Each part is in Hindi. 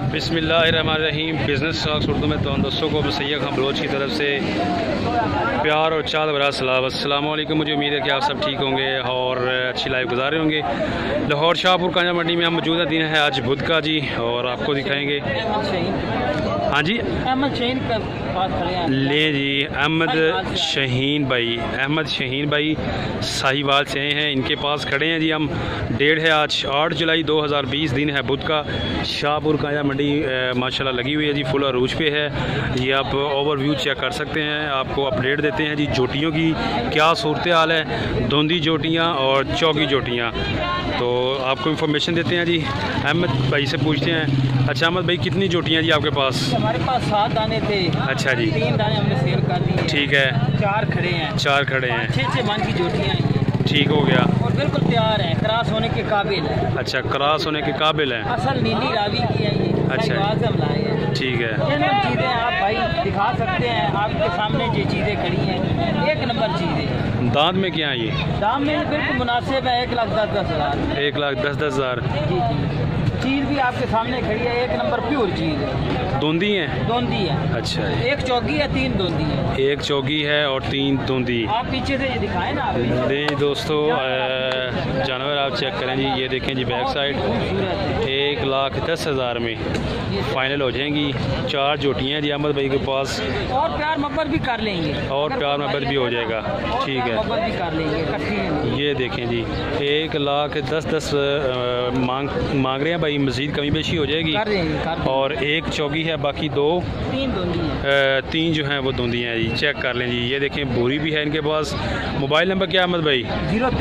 बिस्मिल्लाहिर्रहमानिर्रहीम। बिज़नेस टॉक्स उर्दू में तो दोस्तों को सैयद खान बलोच की तरफ से प्यार और चाल भरा सलाम। अस्सलाम वालेकुम। मुझे उम्मीद है कि आप सब ठीक होंगे और अच्छी लाइफ गुजार रहे होंगे। लाहौर शाहपुर कांजा मंडी में हम मौजूद हैं। दिन है आज बुध का जी और आपको दिखाएंगे। हाँ जी, अहमद शहीन का पास खड़े हैं। ले जी, अहमद शहीन भाई साहिवाल से हैं। इनके पास खड़े हैं जी हम। डेट है आज 8 जुलाई 2020, दिन है बुध का। शाहपुर कांजा मंडी माशाल्लाह लगी हुई है जी, फुल अरूज पे है। ये आप ओवरव्यू चेक कर सकते हैं। आपको अपडेट देते हैं जी जोटियों की क्या सूरत हाल है, धुंधी जोटियाँ और चौकी जोटियाँ। तो आपको इन्फॉर्मेशन देते हैं जी। अहमद भाई से पूछते हैं। अच्छा अहमद भाई, कितनी जोटियाँ जी आपके पास? हमारे पास 7 दाने थे। अच्छा जी, 3 दाने हमने सेल कर दिए। ठीक है। 4 खड़े हैं। 4 खड़े हैं। 6 मन की जोटियाँ हैं। ठीक हो गया। और बिल्कुल तैयार है, क्रॉस होने के काबिल है। अच्छा, क्रॉस होने के काबिल हैं। असल नीली रावी की है ये। अच्छा। हम लाए हैं। ठीक है। ये चीज़ें आप भाई दिखा सकते हैं, आपके सामने जो चीज़ें खड़ी हैं, एक नंबर चीज़ें। दांत में क्या है ये? दाम में बिल्कुल मुनासिब है। 1,10,10,000। 1,10,10,000। जी जी। चीज़ भी आपके सामने खड़ी है, एक नंबर प्योर चीज़ है। धुंधी है? धुंधी है। अच्छा, 1 चौकी है, 3 धुंधी है। 1 चौगी है और 3 धुंधी। आप पीछे से ये दिखाएं ना। दें दोस्तों, जानवर आप चेक करें जी। ये देखें जी, बैक साइड 1,10,000 में फाइनल हो जाएंगी। 4 जोटियाँ जी अहमद भाई के पास। और प्यार मोहब्बत भी कर लेंगे। और प्यार मोहब्बत भी हो जाएगा। ठीक है, मोहब्बत भी कर लेंगे इकट्ठी। ये देखें जी, 1,10,10,000 मांग रहे हैं भाई। मज़ीद कमी बेशी हो जाएगी। कर देंगे। और 1 चौकी है, बाकी 3 धुंधी है। 3 जो हैं वो धुंधी हैं जी। चेक कर लें जी। ये देखें, बोरी भी है इनके पास। मोबाइल नंबर क्या है अहमद भाई?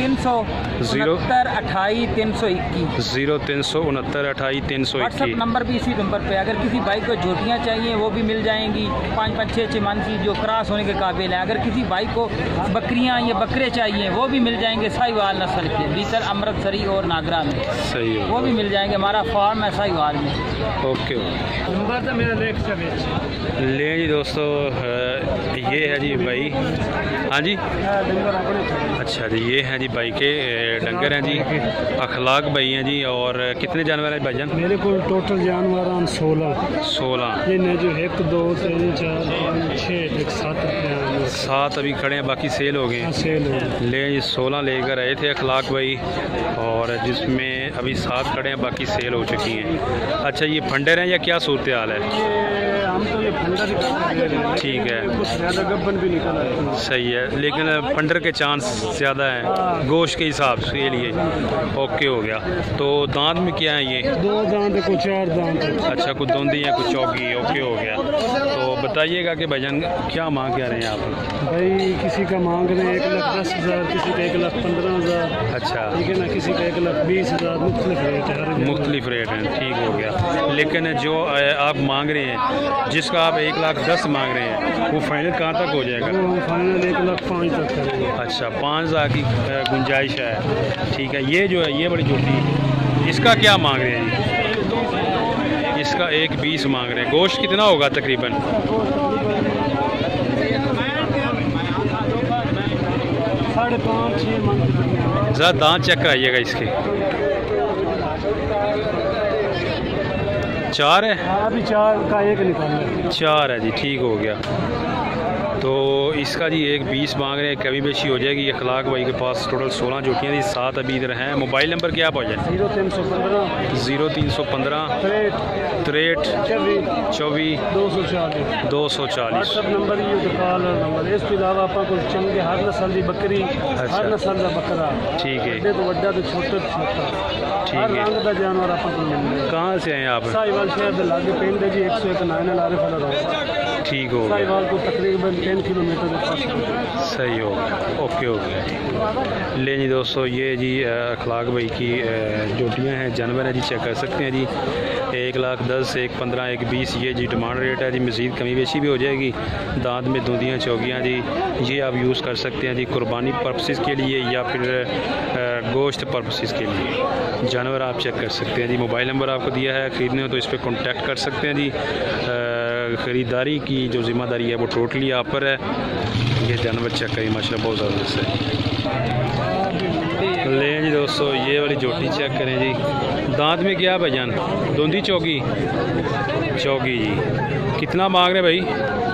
0369 0369 व्हाट्सअप नंबर भी इसी नंबर पे। अगर किसी भाई को जोटियाँ चाहिए वो भी मिल जाएंगी, 5-5, 6-6 मन की जो क्रॉस होने के काबिल है। अगर किसी भाई को बकरियाँ या बकरे चाहिए वो भी मिल जाएंगे, साहिवाल नस्ल के, बीतर, अमृतसरी और नागरा में। सही है, वो भी मिल जाएंगे। हमारा फार्म है साहिवाल में। ओके। नंबर तो मेरा लेख ले जी दोस्तों, ये है जी भाई। हाँ जी, अच्छा जी, ये हैं जी भाई के डंगर हैं जी। अखलाक भाई हैं जी। और कितने जानवर हैं भाईजान? मेरे को टोटल जानवर 16 ये जो 1 2 3 4 5 6 7 अभी खड़े हैं, बाकी सेल हो गए। सेल हो ले जी, 16 लेकर आए थे अखलाक भाई, और जिसमें अभी 7 खड़े हैं, बाकी सेल हो चुकी हैं। अच्छा, ये फंडर हैं या क्या सूरत हाल है? हम तो ये फंडर ही ठीक है, कुछ ज़्यादा गब्बन भी निकल आए। सही है, लेकिन फंडर के चांस ज़्यादा हैं गोश्त के हिसाब से के लिए। ओके हो गया। तो दांत में क्या है ये? 2 दांत को 4 दांत। अच्छा, कुछ धुंधी है कुछ चौकी। ओके हो गया। तो बताइएगा कि भाईजान क्या मांग क्या रहे हैं आप? भाई किसी का मांग रहे हैं 1,10,000, किसी का 1,15,000। अच्छा, ठीक है ना, किसी का 1,20,000। मुख्तलिफ रेट है, मुख्तलिफ रेट हैं। ठीक हो गया। लेकिन जो आप मांग रहे हैं, जिसका आप 1,10,000 मांग रहे हैं, वो फाइनल कहाँ तक हो जाएगा? वो फाइनल 1,05,000 तक करेंगे। अच्छा, 5,000 की गुंजाइश है। ठीक है। ये जो है, ये बड़ी छोटी, इसका क्या मांग रहे हैं जी? इसका 1,20 मांग रहे हैं। गोश्त कितना होगा तकरीबन? 5.5-6 मन। ज़रा दांत चेक कराइएगा इसके। 4 है? अभी 4 का 1 निकालना है। 4 है जी। ठीक हो गया। तो इसका जी 1,20 मांग रहे हैं, कभी बेशी हो जाएगी। अखलाक भाई के पास टोटल 16 जोटियाँ थी, 7 अभी इधर हैं। मोबाइल नंबर क्या आप हो जाए? 0315 0315 63 24 240। व्हाट्सअप नंबर ही तो कॉल नंबर। इसके अलावा आप कुछ चंगे हर नस्ल की बकरी, हर नस्ल का बकरा। ठीक है, बड़े तो बड़ा तो छोटे तो छोटा, ठीक हर है। रंग का जानवर आप मिल। कहाँ से हैं आप? साहिवाल शहर के लागे पिंड है जी, 101 नाइन आरिफ वाला रोड। ठीक हो गया। साहिवाल को तकरीबन 10 किलोमीटर के पास। सही हो गया। ओके हो गया। ले जी दोस्तों, ये जी अखलाक भाई की जोटियाँ हैं, जानवर हैं जी। चेक कर सकते हैं जी। 1,10,000, 1,15,000, 1,20 ये जी डिमांड रेट है जी। मज़ीद कमी बेशी भी हो जाएगी। दांत में धुंधियाँ चौकियाँ जी, ये आप यूज़ कर सकते हैं जी कुर्बानी पर्पसेस के लिए या फिर गोश्त पर्पसेस के लिए। जानवर आप चेक कर सकते हैं जी। मोबाइल नंबर आपको दिया है, ख़रीदने हो तो इस पर कॉन्टैक्ट कर सकते हैं जी। ख़रीदारी की जो ज़िम्मेदारी है वो टोटली आप पर है। ये जानवर चेक करिए, माशाल्लाह बहुत ज़बरदस्त है। ले जी दोस्तों। दोस्तों ये वाली जोटी चेक करें जी। दांत में क्या भाईजान? धुंधी चौकी जी। कितना मांग रहे भाई?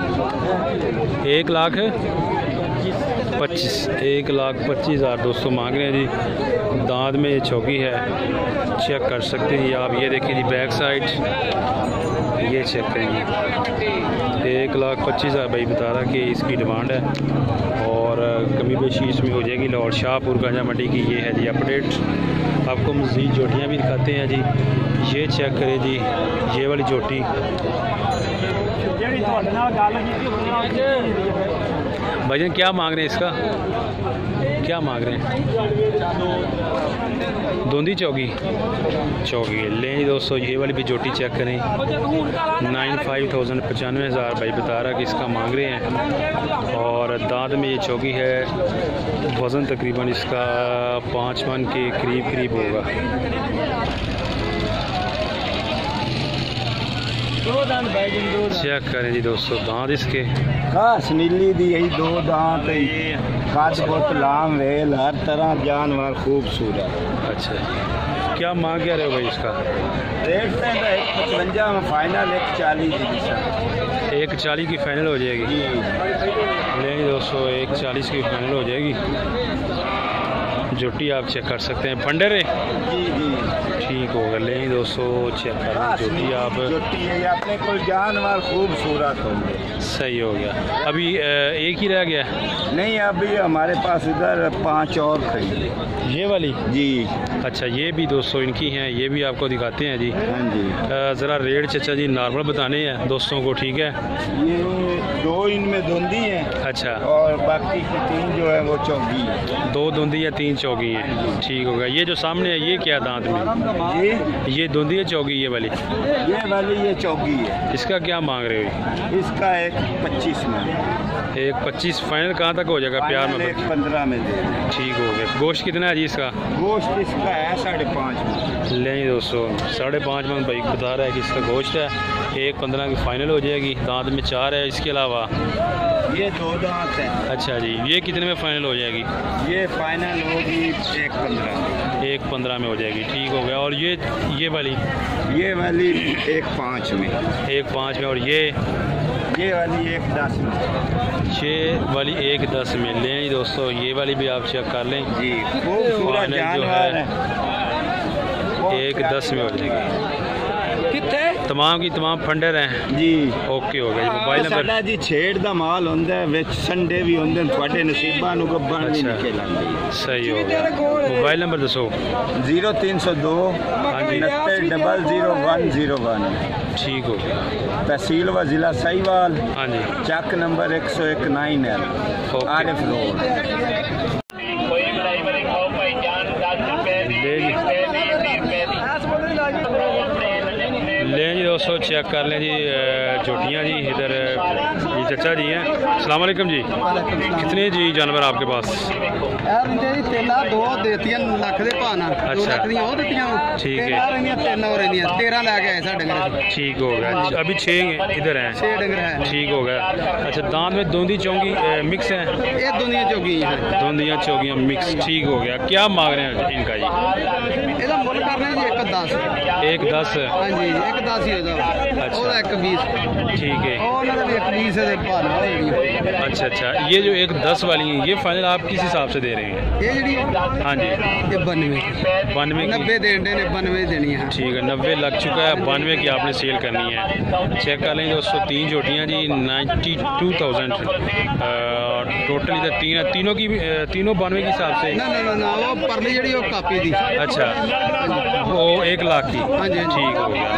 1,25,000 दोस्तों मांग रहे हैं जी। दांत में ये चौकी है, चेक कर सकते हैं आप। ये देखिए जी बैक साइड, ये चेक करें जी। 1,25,000 भाई बता रहा कि इसकी डिमांड है और कमी बेशी इसमें हो जाएगी। लाहौर शाहपुर गांजा मंडी की ये है जी अपडेट। आपको मज़ीद जोटियाँ भी दिखाते हैं जी। ये चेक करें जी, ये वाली जोटी भाईजान क्या मांग रहे हैं इसका? क्या मांग रहे हैं? धुंधी चौकी लें जी दोस्तों। ये वाली भी जोटी चेक करें। 95,000 भाई बता रहा कि इसका मांग रहे हैं और दांत में ये चौकी है। वज़न तकरीबन इसका 5 मन के करीब होगा। चेक करें जी दोस्तों दांत इसके। घास नीली दी यही 2 दांत काद बहुत लाम वेल हर तरह जानवर खूबसूरत। अच्छा जी, क्या मांग क्या रहे हो भाई इसका? रेट से 1,55 में फाइनल 1,40 जी। 1,40 की फाइनल हो जाएगी नहीं दोस्तों, 1,40 की फाइनल हो जाएगी। जोटी आप चेक कर सकते हैं। फंडर है जी ठीक होगा। ले दोस्तों चेक कर जोटी आप। जोटी है अपने को जानवर खूबसूरत होंगे। सही हो गया। अभी एक ही रह गया? नहीं, अभी हमारे पास इधर 5 और खड़ी। ये वाली जी। अच्छा, ये भी दोस्तों इनकी हैं, ये भी आपको दिखाते हैं जी। हाँ जी। ज़रा रेट चाचा जी नॉर्मल बताने हैं दोस्तों को, ठीक है? ये 2 इनमें धुंधी है। अच्छा। और बाकी की 3 जो है वो चौकी है। 2 धुंधी या 3 चौकी हैं। ठीक होगा। ये जो सामने है ये क्या दांत में? ये धुंधी है चौकी? ये वाली ये चौकी है। इसका क्या मांग रहे हो? इसका 1,25 में। 1,25 फाइनल कहाँ तक हो जाएगा प्यार में? 1,15 में दे। ठीक हो गया। गोश्त कितना है जी इसका? गोश्त इसका है 5.5 मन। नहीं दोस्तों 5.5 मन भाई बता रहा है कि इसका गोश्त है। 1,15 की फाइनल हो जाएगी। दांत में 4 है। इसके अलावा ये 2 दांत है। अच्छा जी, ये कितने में फाइनल हो जाएगी? ये फाइनल होगी 1,15 में हो जाएगी। ठीक हो गया। और ये वाली 1,5 में। 1,5 में। और ये वाली 1,10 में। ये वाली 1,10 में। लें दोस्तों ये वाली भी आप चेक कर लें जी। खूबसूरत जानवर है। 1,10 में हो जाएगी। तमाम की तमाम फंडर हैं जी। ओके हो गया। मोबाइल नंबर जी छेड़ दा माल होंदा है, विच संडे भी होंदे ने, ਤੁਹਾਡੇ नसीबां ਨੂੰ ਗੱਬਣ ਵੀ ਨਿਕਲਣਗੇ। सही हो गया। मोबाइल नंबर दसो। 0302 69000101। ठीक हो गया। तहसील व जिला साहिवाल। हाँ जी। Chak number 101 9 Arif road. लें जी दोस्तों चेक कर लें जी जोटियाँ जी। इधर ये चचा जी हैं। अस्सलाम वालेकुम जी। कितने जी जानवर आपके पास? अच्छा ठीक है। ठीक हो गया। अभी 6 इधर हैं। ठीक हो गया। अच्छा, दांत में धुंधी चौकी मिक्स है? धुंधियाँ चौकियाँ मिक्स। ठीक हो गया। क्या मांग रहे हैं इनका जी? 1,10। ठीक है। अच्छा, ये जो 1,10 वाली है ये फाइनल आप किस हिसाब से दे रहे हैं? हाँ जी। 92 देनी है। ठीक है। 90 लग चुका है। 92 की आपने सेल करनी है। चेक कर लें दोस्तों। 3 जोटियाँ जी 92,000 टोटल। इधर 3 है। तीनों 92 के हिसाब से? अच्छा, वो 1 लाख की। ठीक हो गया।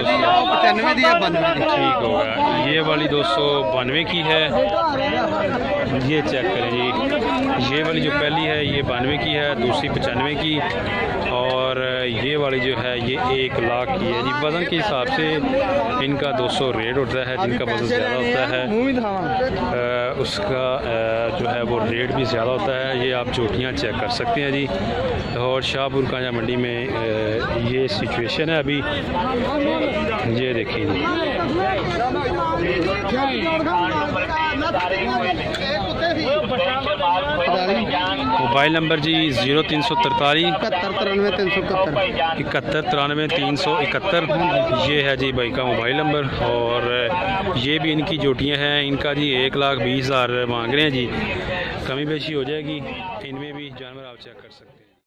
ठीक होगा। ये वाली 292 की है। ये चेक करें जी। ये वाली जो पहली है ये 92 की है, दूसरी 95 की, और ये वाली जो है ये 1 लाख की है जी। वज़न के हिसाब से इनका 200 रेट होता है। जिनका वज़न ज़्यादा होता है उसका जो है वो रेट भी ज़्यादा होता है। ये आप जोटियाँ चेक कर सकते हैं जी। और शाहपुर कांजा मंडी में ये सिचुएशन है अभी। ये देखिए जी। मोबाइल नंबर जी 0343 719371 ये है जी भाई का मोबाइल नंबर। और ये भी इनकी जोटियां हैं, इनका जी 1,20,000 मांग रहे हैं जी, कमी बेशी हो जाएगी, इनमें भी जानवर आप चेक कर सकते हैं।